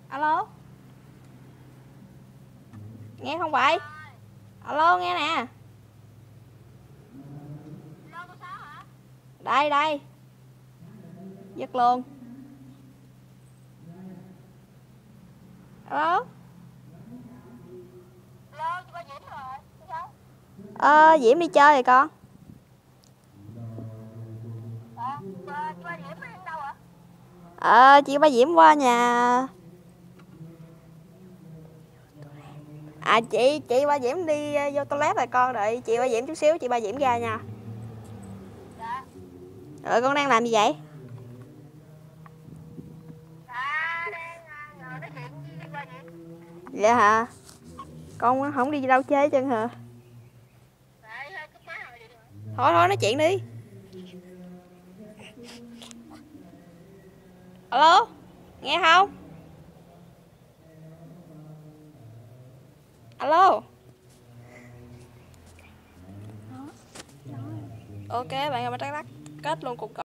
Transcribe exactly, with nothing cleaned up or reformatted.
Alo, nghe không vậy? Alo, nghe nè. Đây đây, giật luôn. Alo. Ờ, Diễm đi chơi rồi con. Ờ, chị ba Diễm qua nhà. À chị, chị ba Diễm đi vô toilet rồi con, đợi chị ba Diễm chút xíu, chị ba Diễm ra nha. Dạ. Rồi con đang làm gì vậy? Dạ, đang ngồi nói chuyện với ba Diễm. Dạ hả? Con không đi đâu chơi chân hả? Tại hơi cấp má hồi điện thoại. Thôi thôi nói chuyện đi. Alo, nghe không? Alo. Ok bạn ơi, bắt kết luôn cuộc gọi.